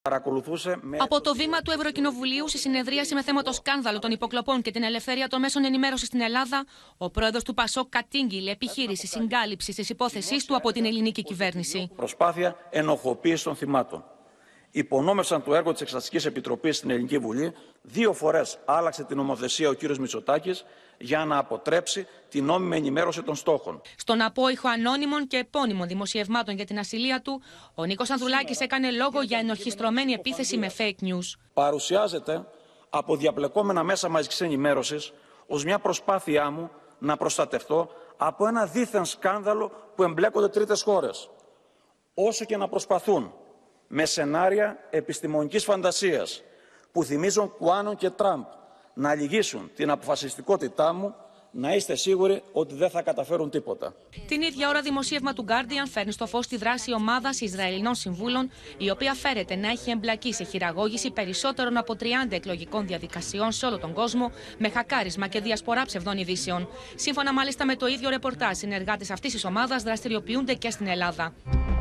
Από το βήμα του Ευρωκοινοβουλίου στη συνεδρίαση με θέμα το σκάνδαλο των υποκλοπών και την ελευθερία των μέσων ενημέρωσης στην Ελλάδα, ο πρόεδρος του ΠΑΣΟΚ κατήγγειλε επιχείρηση συγκάλυψης της υπόθεσής του από την ελληνική κυβέρνηση. Προσπάθεια ενοχοποίησης των θυμάτων. Υπονόμευσαν το έργο της Εξεταστικής Επιτροπής στην Ελληνική Βουλή. 2 φορές άλλαξε την νομοθεσία ο κ. Μητσοτάκης για να αποτρέψει την νόμιμη ενημέρωση των στόχων. Στον απόϊχο ανώνυμων και επώνυμων δημοσιευμάτων για την ασυλία του, ο Νίκος Ανδρουλάκης έκανε λόγο για ενορχιστρωμένη επίθεση με fake news. Παρουσιάζεται από διαπλεκόμενα μέσα μαζικής ενημέρωσης ως μια προσπάθειά μου να προστατευτώ από ένα δίθεν σκάνδαλο που εμπλέκονται τρίτες χώρες. Όσο και να προσπαθούν με σενάρια επιστημονικής φαντασίας που θυμίζουν Κουάνον και Τραμπ να λυγίσουν την αποφασιστικότητά μου, να είστε σίγουροι ότι δεν θα καταφέρουν τίποτα. Την ίδια ώρα, δημοσίευμα του Guardian φέρνει στο φως τη δράση ομάδας Ισραηλινών συμβούλων, η οποία φέρεται να έχει εμπλακεί σε χειραγώγηση περισσότερων από 30 εκλογικών διαδικασιών σε όλο τον κόσμο, με χακάρισμα και διασπορά ψευδών ειδήσεων. Σύμφωνα μάλιστα με το ίδιο ρεπορτάζ, συνεργάτες αυτής της ομάδας δραστηριοποιούνται και στην Ελλάδα.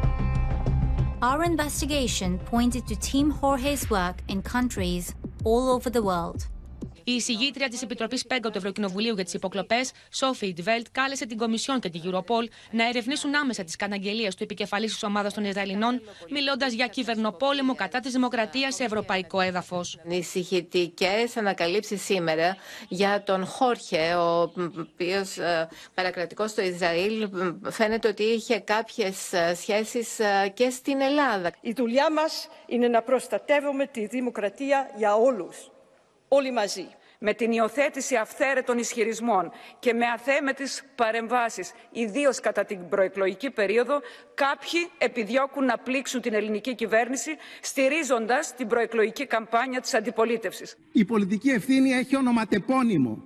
Our investigation pointed to Team Jorge's work in countries all over the world. Η εισηγήτρια της Επιτροπής ΠΕΚΚΟ του Ευρωκοινοβουλίου για τις υποκλοπές, Σόφι Ιντβέλτ, κάλεσε την Κομισιόν και την Europol να ερευνήσουν άμεσα τις καταγγελίες του επικεφαλής της ομάδας των Ισραηλινών, μιλώντας για κυβερνοπόλεμο κατά της δημοκρατίας σε ευρωπαϊκό έδαφος. Ανησυχητικές ανακαλύψεις σήμερα για τον Χόρχε, ο οποίος παρακρατικός στο Ισραήλ φαίνεται ότι είχε κάποιες σχέσεις και στην Ελλάδα. Η δουλειά μας είναι να προστατεύουμε τη δημοκρατία για όλους. Όλοι μαζί. Με την υιοθέτηση αυθαίρετων ισχυρισμών και με αθέμετες παρεμβάσεις, ιδίως κατά την προεκλογική περίοδο, κάποιοι επιδιώκουν να πλήξουν την ελληνική κυβέρνηση, στηρίζοντας την προεκλογική καμπάνια της αντιπολίτευσης. Η πολιτική ευθύνη έχει ονοματεπώνυμο.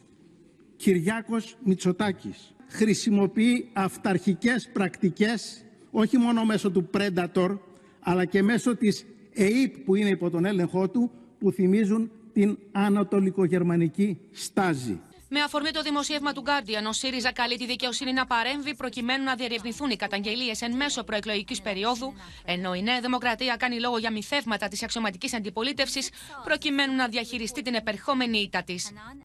Κυριάκος Μητσοτάκης. Χρησιμοποιεί αυταρχικές πρακτικές, όχι μόνο μέσω του Predator, αλλά και μέσω της ΕΕΠ που είναι υπό τον έλεγχό του, που θυμίζουν την ανατολικογερμανική στάζη. Με αφορμή το δημοσίευμα του Guardian, ο ΣΥΡΙΖΑ καλεί τη δικαιοσύνη να παρέμβει προκειμένου να διερευνηθούν οι καταγγελίες εν μέσω προεκλογικής περίοδου, ενώ η Νέα Δημοκρατία κάνει λόγο για μυθεύματα της αξιωματικής αντιπολίτευσης προκειμένου να διαχειριστεί την επερχόμενη ήττα της.